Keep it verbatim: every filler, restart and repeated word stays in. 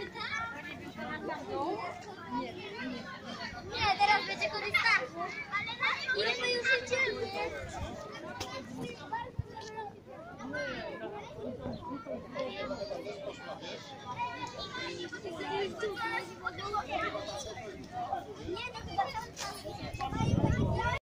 Nie, teraz będzie korytarzu. Ile my już idziemy?